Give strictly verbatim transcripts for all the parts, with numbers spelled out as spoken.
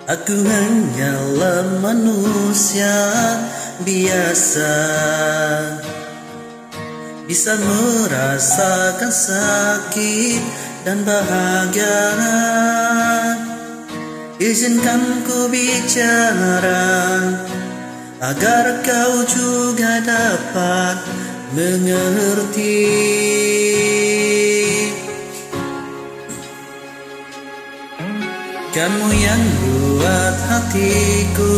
Aku hanyalah manusia biasa, bisa merasakan sakit dan bahagia. Izinkan ku bicara agar kau juga dapat mengerti. Kamu yang buat hatiku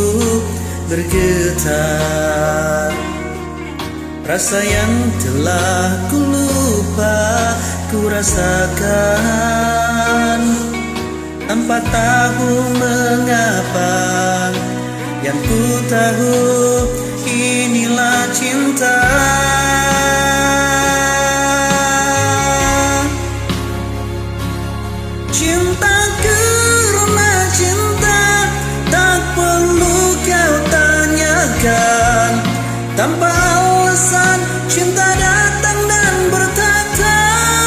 bergetar, rasa yang telah ku lupa ku rasakan, tanpa tahu mengapa. Yang ku tahu inilah cinta. Cinta karena cinta, tak perlu kau tanyakan. Tanpa alasan cinta datang dan berkata,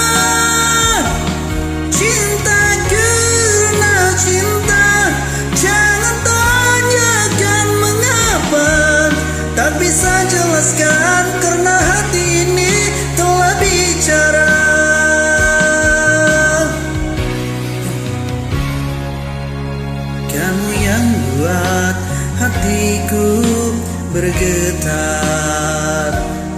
cinta karena cinta. Jangan tanyakan mengapa, tak bisa jelaskan karena hati ini telah bicara. Kamu yang buat hatiku bergetar,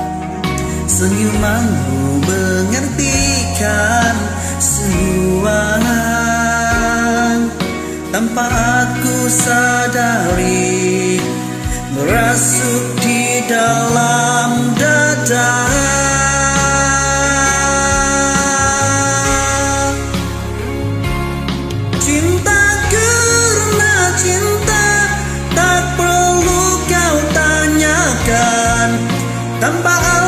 senyumanmu mengertikan semua, tanpa aku sadari merasuk di dalam dada. Cinta karena cinta, tak perlu kau tanyakan. Tanpa